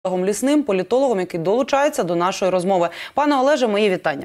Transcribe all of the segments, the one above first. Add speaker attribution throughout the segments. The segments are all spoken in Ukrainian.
Speaker 1: Олегом Лісним, політологом, який долучається до нашої розмови. Пане Олеже, мої вітання.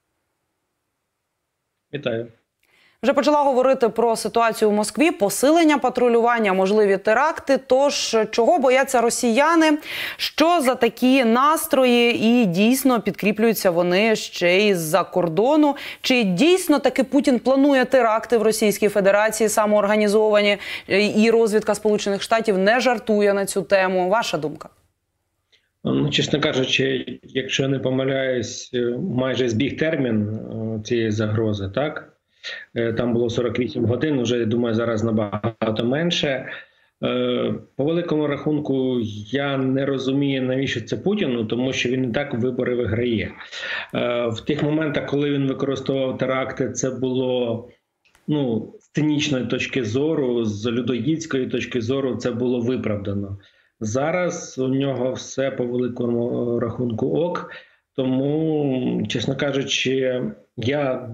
Speaker 2: Вітаю.
Speaker 1: Вже почала говорити про ситуацію в Москві, посилення патрулювання, можливі теракти. Тож, чого бояться росіяни? Що за такі настрої? І дійсно підкріплюються вони ще й з-за кордону? Чи дійсно таки Путін планує теракти в Російській Федерації, самоорганізовані, і розвідка Сполучених Штатів не жартує на цю тему? Ваша думка?
Speaker 2: Ну, чесно кажучи, якщо я не помиляюсь, майже збіг термін цієї загрози, так? Там було 48 годин, вже, я думаю, зараз набагато менше. По великому рахунку, я не розумію, навіщо це Путіну, тому що він і так вибори виграє. В тих моментах, коли він використовував теракти, це було, з цинічної точки зору, з людоїдської точки зору, це було виправдано. Зараз у нього все по великому рахунку ок, тому, чесно кажучи, я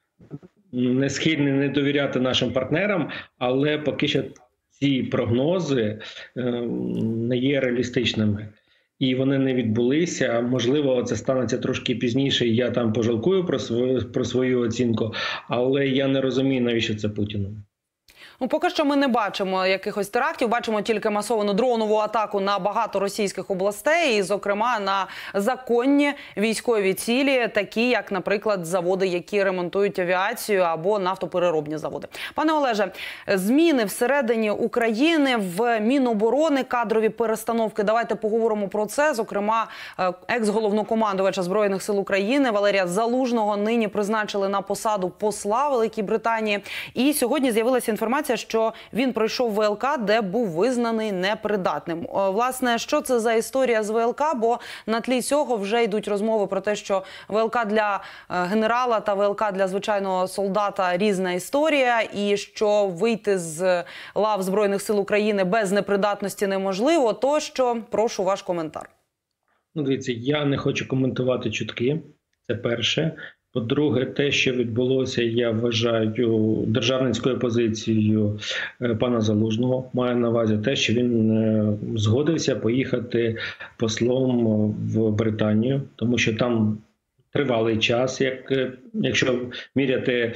Speaker 2: не схильний не довіряти нашим партнерам, але поки що ці прогнози не є реалістичними. І вони не відбулися. Можливо, це станеться трошки пізніше, і я там пожалкую про свою оцінку, але я не розумію, навіщо це Путіну.
Speaker 1: Поки що ми не бачимо якихось терактів, бачимо тільки масовану дронову атаку на багато російських областей, і, зокрема, на законні військові цілі, такі як, наприклад, заводи, які ремонтують авіацію, або нафтопереробні заводи. Пане Олеже, зміни всередині України, в Міноборони, кадрові перестановки. Давайте поговоримо про це. Зокрема, екс-головнокомандувача Збройних сил України Валерія Залужного нині призначили на посаду посла Великій Британії. І сьогодні з'явилася інформація, що він пройшов ВЛК, де був визнаний непридатним. Власне, що це за історія з ВЛК? Бо на тлі цього вже йдуть розмови про те, що ВЛК для генерала та ВЛК для звичайного солдата – різна історія, і що вийти з лав Збройних сил України без непридатності неможливо. То що, прошу ваш коментар.
Speaker 2: Дивіться, я не хочу коментувати чутки, це перше. По-друге, те, що відбулося, я вважаю державницькою позицією пана Залужного. Маю на увазі те, що він згодився поїхати послом в Британію, тому що там тривалий час, якщо міряти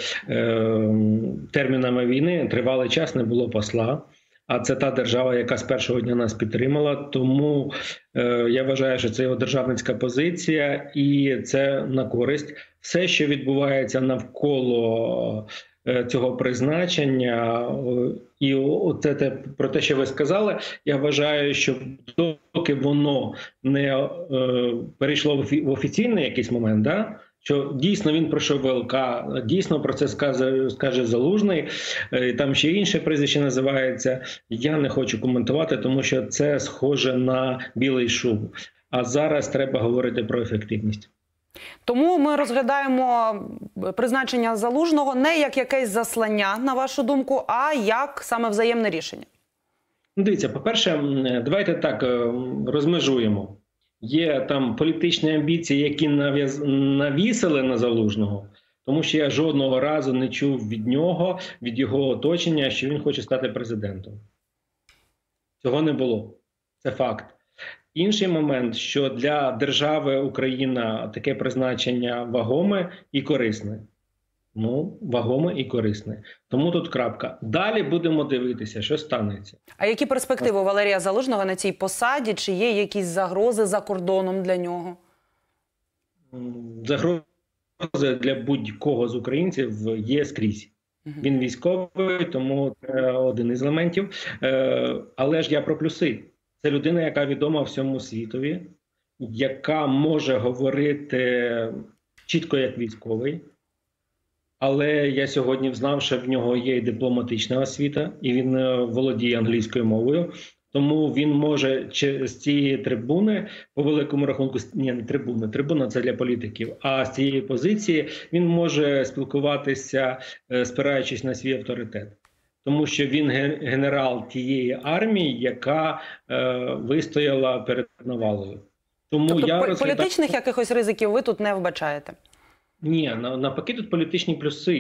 Speaker 2: термінами війни, тривалий час не було посла. А це та держава, яка з першого дня нас підтримала. Тому я вважаю, що це його державницька позиція, і це на користь. Все, що відбувається навколо цього призначення, і про те, що ви сказали, я вважаю, що доки воно не перейшло в офіційний якийсь момент, що дійсно він пройшов ВЛК, дійсно про це скаже Залужний, там ще інше прізвище називається. Я не хочу коментувати, тому що це схоже на білий шум. А зараз треба говорити про ефективність.
Speaker 1: Тому ми розглядаємо призначення Залужного не як якесь заслання, на вашу думку, а як саме взаємне рішення.
Speaker 2: Дивіться, по-перше, давайте так розмежуємо. Є там політичні амбіції, які навісили на Залужного, тому що я жодного разу не чув від нього, від його оточення, що він хоче стати президентом. Цього не було. Це факт. Інший момент, що для держави Україна таке призначення вагоме і корисне. Вагоме і корисне. Тому тут крапка. Далі будемо дивитися, що станеться.
Speaker 1: А які перспективи у Валерія Залужного на цій посаді? Чи є якісь загрози за кордоном для нього?
Speaker 2: Загрози для будь-кого з українців є скрізь. Він військовий, тому це один із елементів. Але ж я про плюси. Це людина, яка відома всьому світові, яка може говорити чітко як військовий. Але я сьогодні взнав, що в нього є і дипломатична освіта, і він володіє англійською мовою. Тому він може з цієї трибуни, по великому рахунку, не трибуна це для політиків, а з цієї позиції він може спілкуватися, спираючись на свій авторитет. Тому що він генерал тієї армії, яка вистояла перед навалою. Тому
Speaker 1: тобто політичних якихось ризиків ви тут не вбачаєте?
Speaker 2: Ні, навпаки, тут політичні плюси.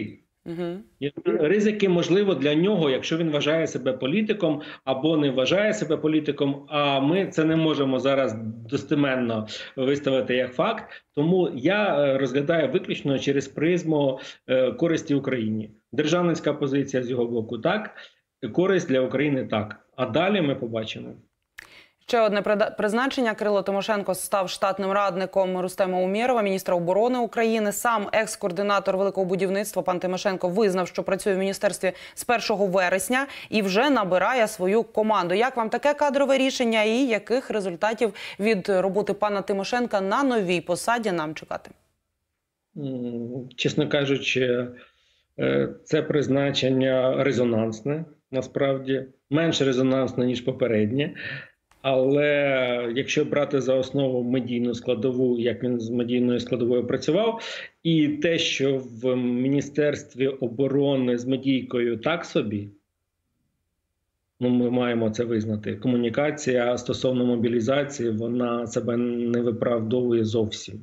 Speaker 2: Ризики, можливо, для нього, якщо він вважає себе політиком або не вважає себе політиком, а ми це не можемо зараз достеменно виставити як факт. Тому я розглядаю виключно через призму користі Україні. Державницька позиція з його боку – так, користь для України – так. А далі ми побачимо.
Speaker 1: Ще одне призначення. Кирило Тимошенко став штатним радником Рустема Умєрова, міністра оборони України. Сам екс-координатор великого будівництва пан Тимошенко визнав, що працює в міністерстві з 1 вересня і вже набирає свою команду. Як вам таке кадрове рішення і яких результатів від роботи пана Тимошенка на новій посаді нам чекати?
Speaker 2: Чесно кажучи, це призначення резонансне, насправді. Менш резонансне, ніж попереднє. Але якщо брати за основу медійну складову, як він з медійною складовою працював, і те, що в Міністерстві оборони з медійкою так собі, ну, ми маємо це визнати, комунікація стосовно мобілізації, вона себе не виправдовує зовсім.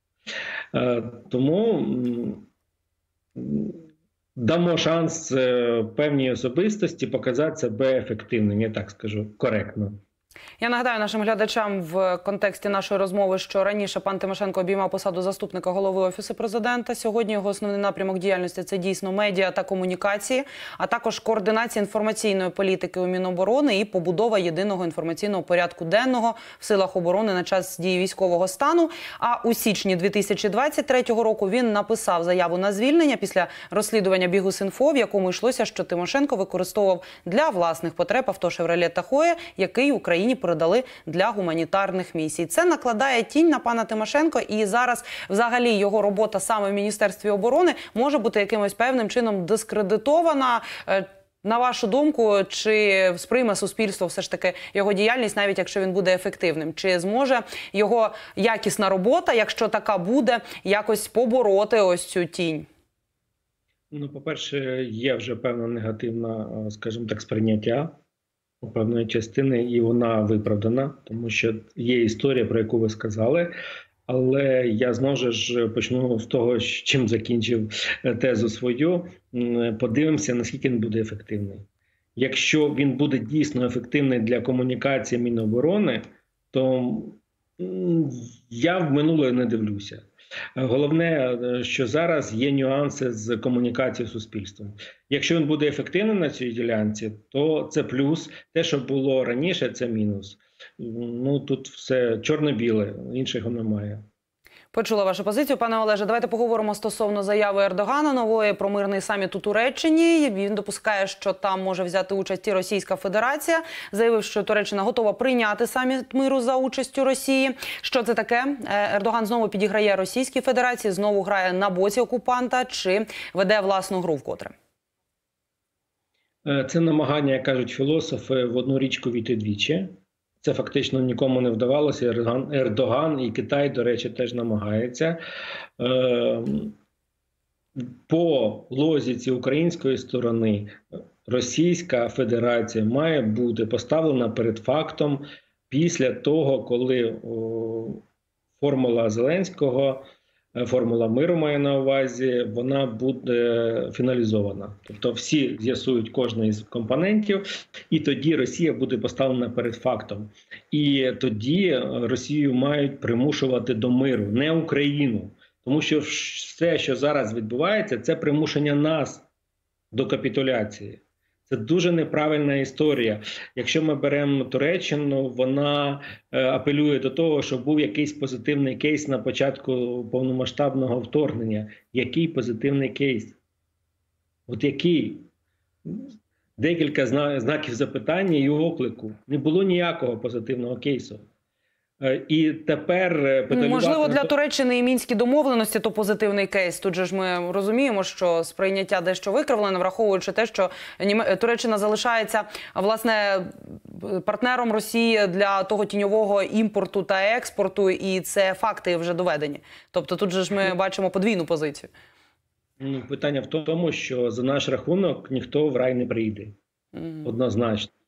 Speaker 2: Тому дамо шанс певній особистості показати себе ефективним, я так скажу, коректно.
Speaker 1: Я нагадаю нашим глядачам в контексті нашої розмови, що раніше пан Тимошенко обіймав посаду заступника голови Офісу Президента. Сьогодні його основний напрямок діяльності – це дійсно медіа та комунікації, а також координація інформаційної політики у Міноборони і побудова єдиного інформаційного порядку денного в силах оборони на час дії військового стану. А у січні 2023 року він написав заяву на звільнення після розслідування Bihus.info, в якому йшлося, що Тимошенко використовував для власних потреб авто «Шевроле Тахоя», який Україні передали для гуманітарних місій. Це накладає тінь на пана Тимошенко, і зараз взагалі його робота саме в Міністерстві оборони може бути якимось певним чином дискредитована. На вашу думку, чи сприйме суспільство все ж таки його діяльність, навіть якщо він буде ефективним? Чи зможе його якісна робота, якщо така буде, якось побороти ось цю тінь?
Speaker 2: Ну, по-перше, є вже певна негативна, скажімо так, сприйняття певної частини, і вона виправдана, тому що є історія, про яку ви сказали. Але я знову ж почну з того, чим закінчив тезу свою. Подивимося, наскільки він буде ефективний. Якщо він буде дійсно ефективний для комунікації Міноборони, то я в минуле не дивлюся. Головне, що зараз є нюанси з комунікацією з суспільством. Якщо він буде ефективним на цій ділянці, то це плюс. Те, що було раніше, це мінус. Ну, тут все чорно-біле, іншого немає.
Speaker 1: Почула вашу позицію, пане Олеже. Давайте поговоримо стосовно заяви Ердогана нової про мирний саміт у Туреччині. Він допускає, що там може взяти участь і Російська Федерація. Заявив, що Туреччина готова прийняти саміт миру за участю Росії. Що це таке? Ердоган знову підіграє Російській Федерації, знову грає на боці окупанта чи веде власну гру вкотре?
Speaker 2: Це намагання, як кажуть філософи, в одну річку війти двічі. Це фактично нікому не вдавалося. Ердоган і Китай, до речі, теж намагається. По логіці української сторони Російська Федерація має бути поставлена перед фактом після того, коли формула Зеленського, формула миру має на увазі, вона буде фіналізована. Тобто всі з'ясують кожний із компонентів, і тоді Росія буде поставлена перед фактом. І тоді Росію мають примушувати до миру, не Україну. Тому що все, що зараз відбувається, це примушення нас до капітуляції. Це дуже неправильна історія. Якщо ми беремо Туреччину, вона апелює до того, щоб був якийсь позитивний кейс на початку повномасштабного вторгнення. Який позитивний кейс? От який? Декілька знаків запитання і оклику. Не було ніякого позитивного кейсу. І тепер
Speaker 1: можливо, для Туреччини і мінські домовленості то позитивний кейс. Тут же ж ми розуміємо, що сприйняття дещо викривлене, враховуючи те, що Туреччина залишається, власне, партнером Росії для того тіньового імпорту та експорту, і це факти вже доведені. Тобто тут же ж ми бачимо подвійну позицію.
Speaker 2: Питання в тому, що за наш рахунок ніхто в рай не прийде. Однозначно.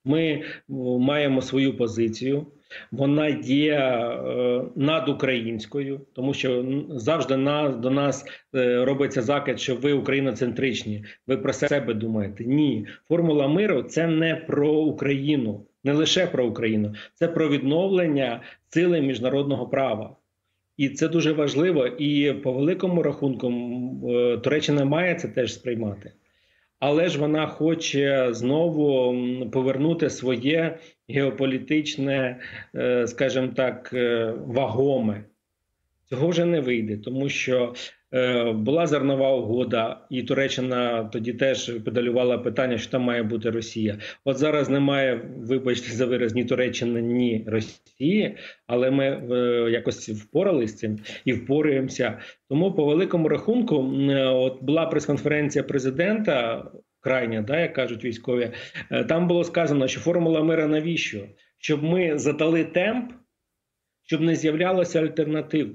Speaker 2: Ми маємо свою позицію, вона є надукраїнською, тому що завжди до нас робиться закид, що ви україноцентричні, ви про себе думаєте. Ні, формула миру – це не про Україну, не лише про Україну, це про відновлення сили міжнародного права. І це дуже важливо, і по великому рахунку Туреччина має це теж сприймати. Але ж вона хоче знову повернути своє геополітичне, скажімо так, вагоме. Цього вже не вийде, тому що була зернова угода, і Туреччина тоді теж педалювала питання, що там має бути Росія. От зараз немає, вибачте за вираз, ні Туреччини, ні Росії, але ми якось впоралися з цим і впораємося. Тому по великому рахунку, от була прес-конференція президента, крайня, да, як кажуть військові, там було сказано, що формула миру навіщо? Щоб ми задали темп, щоб не з'являлося альтернатив.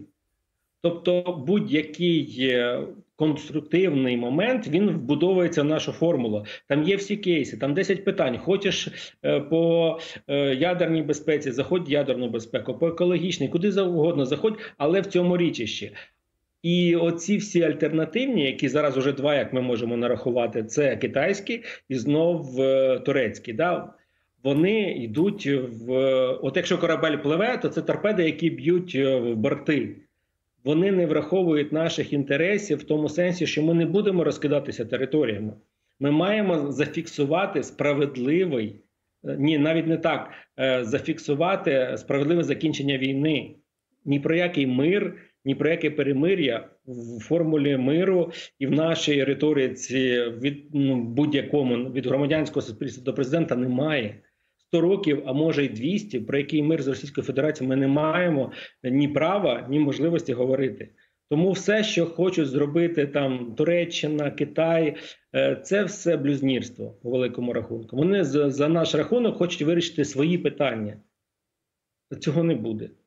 Speaker 2: Тобто будь-який конструктивний момент, він вбудовується в нашу формулу. Там є всі кейси, там 10 питань. Хочеш по ядерній безпеці, заходь в ядерну безпеку, по екологічній, куди завгодно заходь, але в цьому річищі. І оці всі альтернативні, які зараз уже два, як ми можемо нарахувати, це китайські і знов турецькі, да? Вони йдуть в... От якщо корабель пливе, то це торпеди, які б'ють в борти. Вони не враховують наших інтересів в тому сенсі, що ми не будемо розкидатися територіями. Ми маємо зафіксувати справедливий, ні, навіть не так, зафіксувати справедливе закінчення війни. Ні про який мир, ні про яке перемир'я в формулі миру і в нашій риториці від будь-якому, від громадянського суспільства до президента немає. 100 років, а може й 200, про який мир з Російською Федерацією ми не маємо ні права, ні можливості говорити. Тому все, що хочуть зробити там Туреччина, Китай, це все блюзнірство по великому рахунку. Вони за наш рахунок хочуть вирішити свої питання. Цього не буде.